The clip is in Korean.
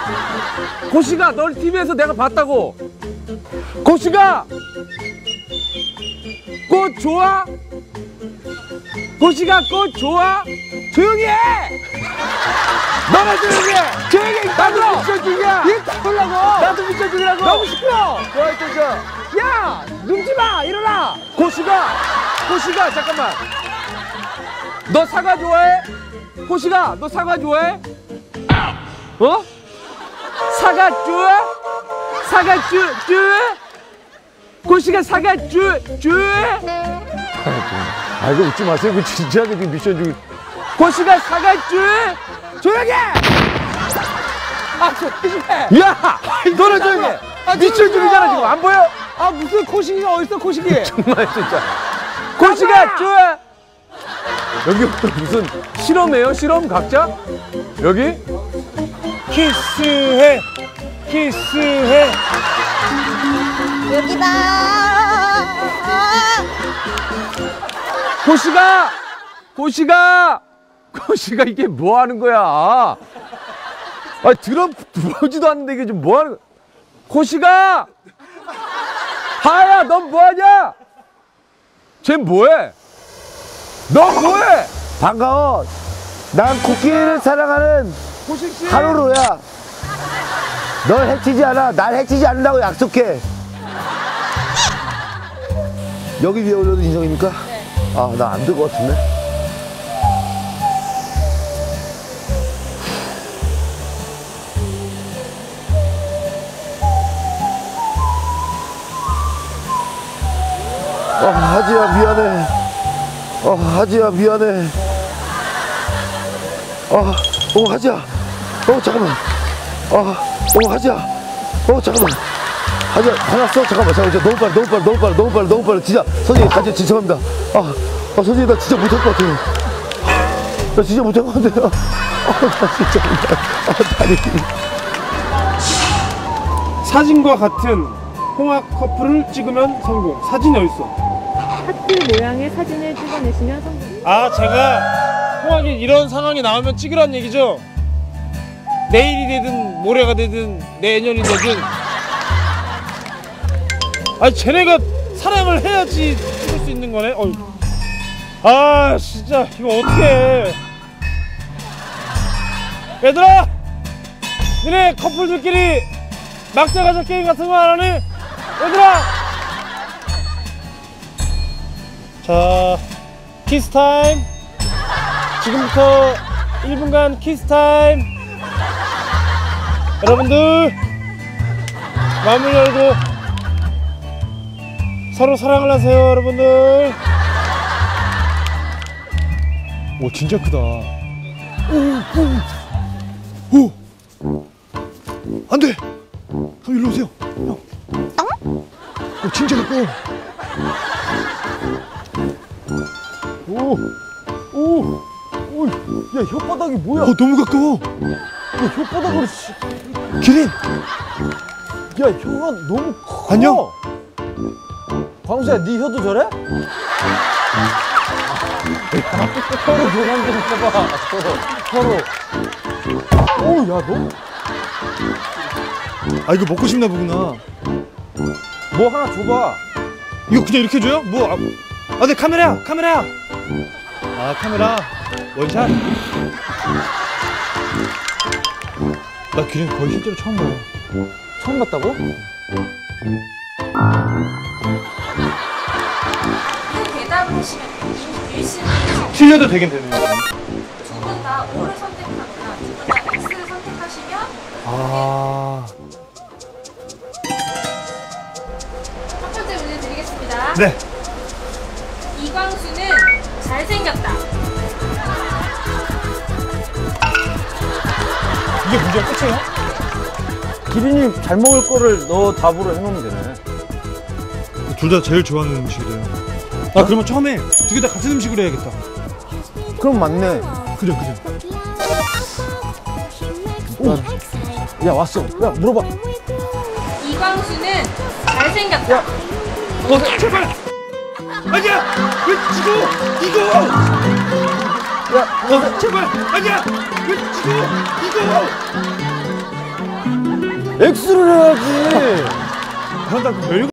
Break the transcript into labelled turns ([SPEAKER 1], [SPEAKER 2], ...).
[SPEAKER 1] 고시가 널 TV에서 내가 봤다고. 고시가 꽃 좋아? 고시가 꽃 좋아? 조용히 해! 너나 조용히 해! 조용히 해! 나도 미션 중이야! 일 따보려고! 나도 미션 중이라고! 너무 시끄러워! 좋아, 또 야! 눕지 마! 일어나! 고시가 잠깐만! 너 사과 좋아해? 고시가 너 사과 좋아해? 어? 사과 좋아? 사과 좋아? 고시가 사과 좋아? 아 이거 웃지 마세요. 이거 진지하게 지금 미션 중에. 고시가 사과 좋아? 조용히 해! 아 조용히 해! 야! 너는 조용히 해! 미션 중이잖아 지금 안 보여? 아 무슨 코식이가 어딨어 코식이? 정말 진짜. 고시가 좋아? 여기부터 무슨 실험이에요? 실험 각자? 여기? 키스해! 키스해!
[SPEAKER 2] 여기다.
[SPEAKER 1] 고시가 이게 뭐 하는 거야? 아 들어보지도 않는데 이게 좀 뭐 하는 거야? 고시가! 하야 넌 뭐 하냐? 쟤 뭐해? 너 뭐해?
[SPEAKER 3] 반가워. 난 코끼리를 사랑하는
[SPEAKER 1] 고식씨!
[SPEAKER 3] 하루루야. 널 해치지 않아. 날 해치지 않는다고 약속해. 여기 위에 올려도 인정입니까? 네. 아, 나 안 될 것 같은데? 하지야 미안해. 하지야 미안해. 하지야. 잠깐만. 하지야. 잠깐만. 하지야 화났어? 잠깐만. 너무 빨라. 진짜 선생님 같이 죄송합니다. 선생님 나 진짜 못할 것 같아요. 나 진짜 못할 것 같아요. 나 진짜 다리.
[SPEAKER 4] 사진과 같은 홍학 커플을 찍으면 성공. 사진이 어딨어?
[SPEAKER 5] 하트 모양의 사진을 찍어내시면 성공.
[SPEAKER 4] 아, 제가 홍학이 이런 상황이 나오면 찍으란 얘기죠? 내일이 되든 모레가 되든 내년이 되든. 아니 쟤네가 사랑을 해야지 찍을 수 있는 거네. 아 진짜 이거 어떡해. 얘들아, 니네 커플들끼리 막자 가자 게임 같은 거 안 하니? 얘들아! 자, 키스 타임. 지금부터 1분간 키스 타임. 여러분들 마음을 열고 서로 사랑을 하세요, 여러분들. 오, 진짜 크다. 오! 안 돼! 형, 일로 오세요. 형. 진짜 가까워.
[SPEAKER 1] 야 혓바닥이 뭐야?
[SPEAKER 4] 너무 가까워.
[SPEAKER 1] 야 혓바닥으로
[SPEAKER 4] 기린!
[SPEAKER 1] 야 혀가 너무 커.
[SPEAKER 4] 안녕?
[SPEAKER 1] 광수야 네 혀도 저래? 혀로 교감 좀 해봐. 혀로. 야 너?
[SPEAKER 4] 아, 이거 먹고 싶나 보구나.
[SPEAKER 1] 뭐 하나 줘봐.
[SPEAKER 4] 이거 그냥 이렇게 줘요? 뭐? 네, 카메라야. 아, 카메라. 원샷. 나 기린 거의 실제로 처음 봐요.
[SPEAKER 1] 처음 봤다고?
[SPEAKER 6] 대답을 하시면 일시는
[SPEAKER 4] 틀려도 되긴 되네요.
[SPEAKER 6] 두 분 다 O를 선택하거나 두 분 다 X를 선택하시면 첫 번째 문제 드리겠습니다.
[SPEAKER 4] 네.
[SPEAKER 6] 이광수는 잘생겼다.
[SPEAKER 4] 이게 문제가 끝이에요?
[SPEAKER 1] 기린이 잘 먹을 거를 너 답으로 해놓으면 되네.
[SPEAKER 4] 둘 다 제일 좋아하는 음식이래요. 그러면 처음에 두 개 다 같은 음식으로 해야겠다.
[SPEAKER 1] 그럼 맞네.
[SPEAKER 4] 그죠.
[SPEAKER 1] 야 왔어. 야 물어봐.
[SPEAKER 6] 이광수는 잘생겼다.
[SPEAKER 4] 제발! 아니야! 왜 이거!
[SPEAKER 1] 야
[SPEAKER 4] 제발! 아니야! 왜 이거!
[SPEAKER 3] X를 해야지.
[SPEAKER 4] 난다 별